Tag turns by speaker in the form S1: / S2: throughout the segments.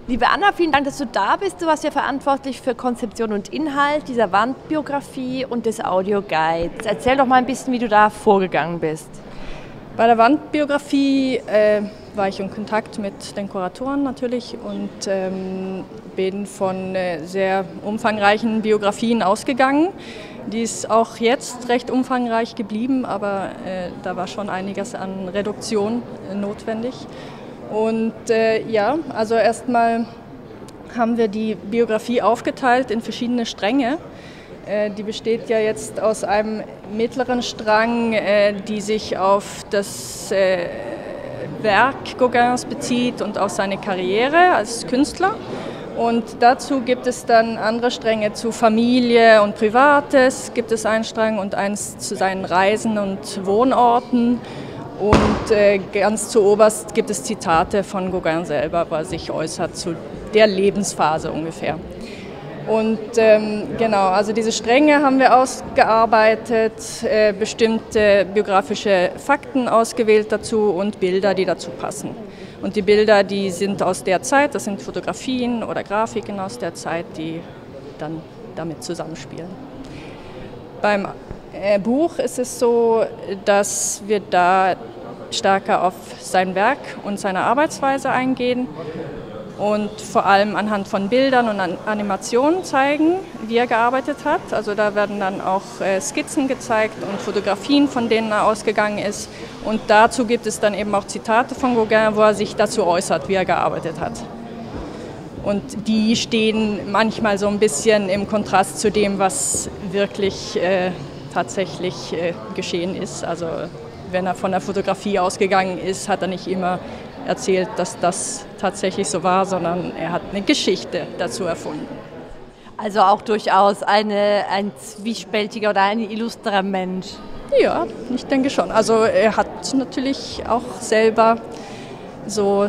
S1: Liebe Anna, vielen Dank, dass du da bist. Du warst ja verantwortlich für Konzeption und Inhalt dieser Wandbiografie und des Audioguides. Erzähl doch mal ein bisschen, wie du da vorgegangen bist.
S2: Bei der Wandbiografie war ich in Kontakt mit den Kuratoren natürlich und bin von sehr umfangreichen Biografien ausgegangen. Die ist auch jetzt recht umfangreich geblieben, aber da war schon einiges an Reduktion notwendig. Und ja, also erstmal haben wir die Biografie aufgeteilt in verschiedene Stränge. Die besteht ja jetzt aus einem mittleren Strang, die sich auf das Werk Gauguins bezieht und auf seine Karriere als Künstler. Und dazu gibt es dann andere Stränge zu Familie und Privates, gibt es einen Strang und eins zu seinen Reisen und Wohnorten. Und ganz zu oberst gibt es Zitate von Gauguin selber, wo er sich äußert zu der Lebensphase ungefähr. Und genau, also diese Stränge haben wir ausgearbeitet, bestimmte biografische Fakten ausgewählt dazu und Bilder, die dazu passen. Und die Bilder, die sind aus der Zeit, das sind Fotografien oder Grafiken aus der Zeit, die dann damit zusammenspielen. Beim Buch ist es so, dass wir da stärker auf sein Werk und seine Arbeitsweise eingehen und vor allem anhand von Bildern und Animationen zeigen, wie er gearbeitet hat. Also da werden dann auch Skizzen gezeigt und Fotografien, von denen er ausgegangen ist. Und dazu gibt es dann eben auch Zitate von Gauguin, wo er sich dazu äußert, wie er gearbeitet hat. Und die stehen manchmal so ein bisschen im Kontrast zu dem, was wirklich tatsächlich geschehen ist. Also wenn er von der Fotografie ausgegangen ist, hat er nicht immer erzählt, dass das tatsächlich so war, sondern er hat eine Geschichte dazu erfunden.
S1: Also auch durchaus ein zwiespältiger oder ein illustrer Mensch.
S2: Ja, ich denke schon. Also er hat natürlich auch selber so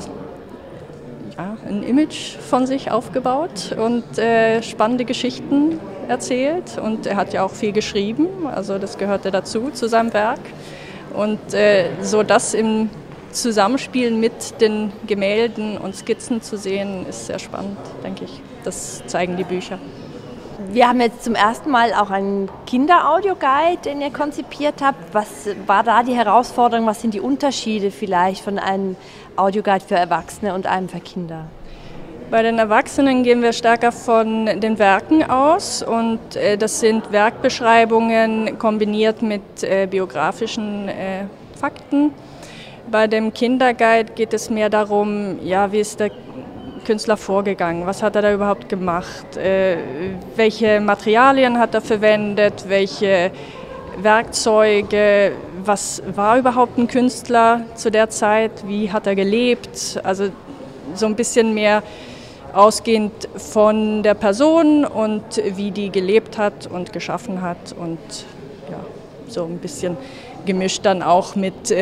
S2: ein Image von sich aufgebaut und spannende Geschichten erzählt. Und er hat ja auch viel geschrieben, also das gehörte dazu, zu seinem Werk. Und so das im Zusammenspiel mit den Gemälden und Skizzen zu sehen, ist sehr spannend, denke ich. Das zeigen die Bücher.
S1: Wir haben jetzt zum ersten Mal auch einen Kinder-Audioguide, den ihr konzipiert habt. Was war da die Herausforderung? Was sind die Unterschiede vielleicht von einem Audioguide für Erwachsene und einem für Kinder?
S2: Bei den Erwachsenen gehen wir stärker von den Werken aus und das sind Werkbeschreibungen kombiniert mit biografischen Fakten. Bei dem Kinderguide geht es mehr darum, ja, wie ist der Künstler vorgegangen, was hat er da überhaupt gemacht, welche Materialien hat er verwendet, welche Werkzeuge, was war überhaupt ein Künstler zu der Zeit, wie hat er gelebt, also so ein bisschen mehr ausgehend von der Person und wie die gelebt hat und geschaffen hat und ja, so ein bisschen gemischt dann auch mit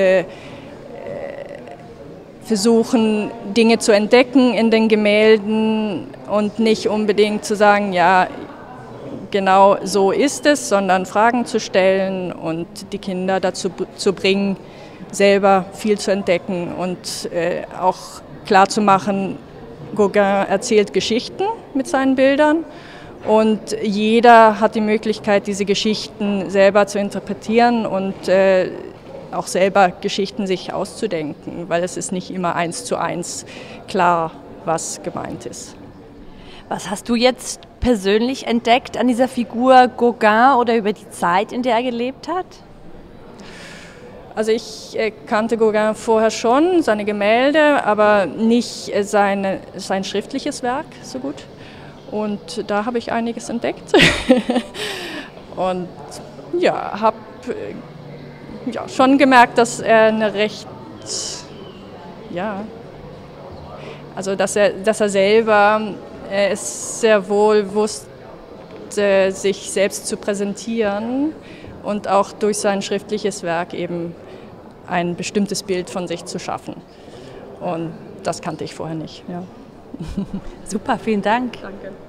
S2: versuchen, Dinge zu entdecken in den Gemälden und nicht unbedingt zu sagen, ja, genau so ist es, sondern Fragen zu stellen und die Kinder dazu zu bringen, selber viel zu entdecken und auch klarzumachen, Gauguin erzählt Geschichten mit seinen Bildern und jeder hat die Möglichkeit, diese Geschichten selber zu interpretieren und auch selber Geschichten sich auszudenken, weil es ist nicht immer 1:1 klar, was gemeint ist.
S1: Was hast du jetzt persönlich entdeckt an dieser Figur Gauguin oder über die Zeit, in der er gelebt hat?
S2: Also ich kannte Gauguin vorher schon, seine Gemälde, aber nicht sein schriftliches Werk so gut. Und da habe ich einiges entdeckt. Und ja, habe schon gemerkt, dass er eine recht, ja, also dass er selber es sehr wohl wusste, sich selbst zu präsentieren und auch durch sein schriftliches Werk eben ein bestimmtes Bild von sich zu schaffen. Und das kannte ich vorher nicht. Ja.
S1: Super, vielen Dank.
S2: Danke.